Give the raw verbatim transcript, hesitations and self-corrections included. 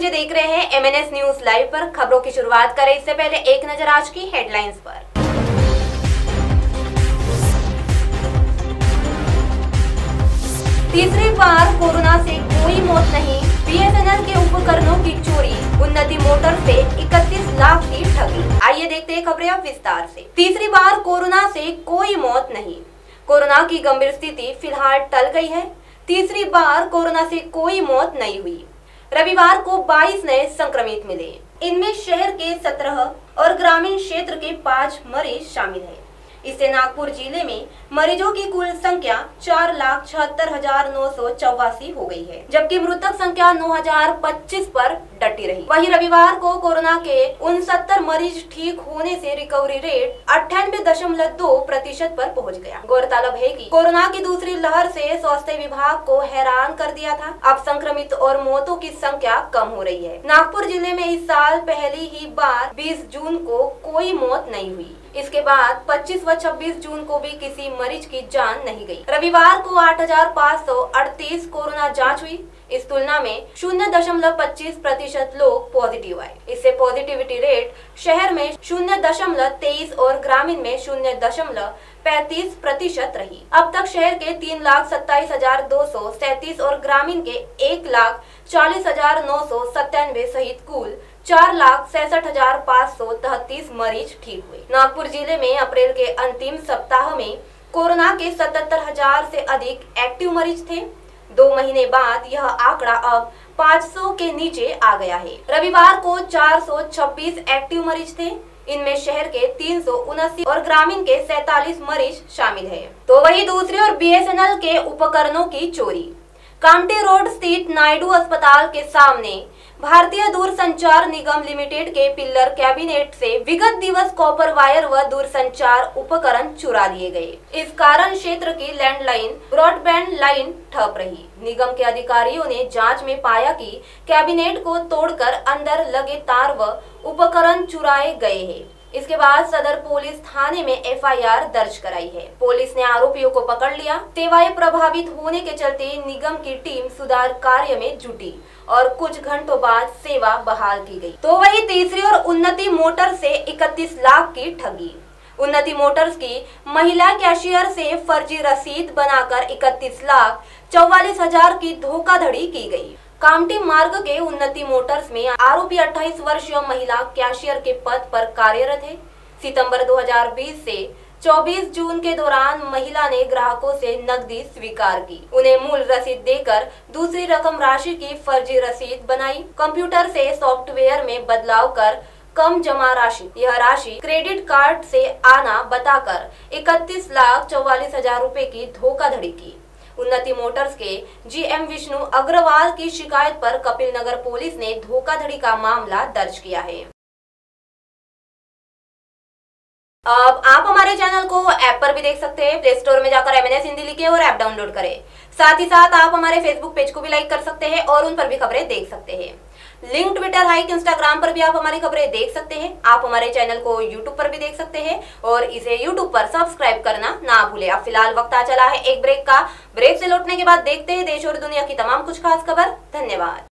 मुझे देख रहे हैं एमएनएस न्यूज लाइव पर। खबरों की शुरुआत करें इससे पहले एक नजर आज की हेडलाइंस पर। तीसरी बार कोरोना से कोई मौत नहीं, बीएसएनएल के उपकरणों की चोरी, उन्नति मोटर से इकतीस लाख की ठगी। आइए देखते हैं खबरें अब विस्तार से। तीसरी बार कोरोना से कोई मौत नहीं, कोरोना की गंभीर स्थिति फिलहाल टल गई है। तीसरी बार कोरोना से कोई मौत नहीं हुई। रविवार को बाईस नए संक्रमित मिले, इनमें शहर के सत्रह और ग्रामीण क्षेत्र के पाँच मरीज शामिल हैं। इससे नागपुर जिले में मरीजों की कुल संख्या चार लाख छिहत्तर हजार नौ सौ चौवासी हो गई है, जबकि मृतक संख्या नौ हजार पच्चीस पर डटी रही। वहीं रविवार को कोरोना के उनसत्तर मरीज ठीक होने से रिकवरी रेट अट्ठानवे दशमलव दो प्रतिशत पर पहुंच गया। गौरतलब है कि कोरोना की दूसरी लहर से स्वास्थ्य विभाग को हैरान कर दिया था। अब संक्रमित और मौतों की संख्या कम हो रही है। नागपुर जिले में इस साल पहली ही बार बीस जून को कोई मौत नहीं हुई। इसके बाद पच्चीस व छब्बीस जून को भी किसी मरीज की जान नहीं गई। रविवार को आठ हजार पाँच सौ अड़तीस कोरोना जांच हुई। इस तुलना में शून्य दशमलव पच्चीस प्रतिशत लोग पॉजिटिव आए। इससे पॉजिटिविटी रेट शहर में शून्य दशमलव तेईस और ग्रामीण में शून्य दशमलव पैंतीस प्रतिशत रही। अब तक शहर के तीन लाख सत्ताईस हजार दो सौ सैंतीस और ग्रामीण के एक लाख चालीस हजार नौ सौ सत्तानवे सहित कुल चार लाख सैंसठ हजार पाँच सौ तैतीस मरीज ठीक हुए। नागपुर जिले में अप्रैल के अंतिम सप्ताह में कोरोना के सतहत्तर हजार से अधिक एक्टिव मरीज थे। दो महीने बाद यह आंकड़ा अब पाँच सौ के नीचे आ गया है। रविवार को चार सौ छब्बीस एक्टिव मरीज थे। इनमें शहर के तीन सौ उनासी और ग्रामीण के सैतालीस मरीज शामिल है। तो वही दूसरी ओर बीएसएनएल के उपकरणों की चोरी। कामठी रोड स्थित नायडू अस्पताल के सामने भारतीय दूरसंचार निगम लिमिटेड के पिल्लर कैबिनेट से विगत दिवस कॉपर वायर व दूरसंचार उपकरण चुरा लिए गए। इस कारण क्षेत्र की लैंडलाइन ब्रॉडबैंड लाइन ठप रही। निगम के अधिकारियों ने जांच में पाया कि कैबिनेट को तोड़कर अंदर लगे तार व उपकरण चुराए गए हैं। इसके बाद सदर पुलिस थाने में एफआईआर दर्ज कराई है। पुलिस ने आरोपियों को पकड़ लिया। सेवाएं प्रभावित होने के चलते निगम की टीम सुधार कार्य में जुटी और कुछ घंटों बाद सेवा बहाल की गई। तो वही तीसरी और उन्नति मोटर से इकतीस लाख की ठगी। उन्नति मोटर्स की महिला कैशियर से फर्जी रसीद बनाकर इकतीस लाख चौवालीस हजार की धोखाधड़ी की गई। कामठी मार्ग के उन्नति मोटर्स में आरोपी अट्ठाईस वर्षीय महिला कैशियर के पद पर कार्यरत है। सितंबर दो हजार बीस से चौबीस जून के दौरान महिला ने ग्राहकों से नकदी स्वीकार की। उन्हें मूल रसीद देकर दूसरी रकम राशि की फर्जी रसीद बनाई। कंप्यूटर से सॉफ्टवेयर में बदलाव कर कम जमा राशि, यह राशि क्रेडिट कार्ड से आना बताकर इकतीस लाख चौवालीस हजार रूपए की धोखाधड़ी की। उन्नति मोटर्स के जीएम विष्णु अग्रवाल की शिकायत पर कपिल नगर पुलिस ने धोखाधड़ी का मामला दर्ज किया है। अब आप हमारे चैनल को ऐप पर भी देख सकते हैं। प्ले स्टोर में जाकर एमएनएस हिंदी लिखें और ऐप डाउनलोड करें। साथ ही साथ आप हमारे फेसबुक पेज को भी लाइक कर सकते हैं और उन पर भी खबरें देख सकते हैं। लिंक ट्विटर, हाइक, इंस्टाग्राम पर भी आप हमारी खबरें देख सकते हैं। आप हमारे चैनल को यूट्यूब पर भी देख सकते हैं और इसे यूट्यूब पर सब्सक्राइब करना ना भूलें। अब फिलहाल वक्त आ चला है एक ब्रेक का। ब्रेक से लौटने के बाद देखते हैं देश और दुनिया की तमाम कुछ खास खबर। धन्यवाद।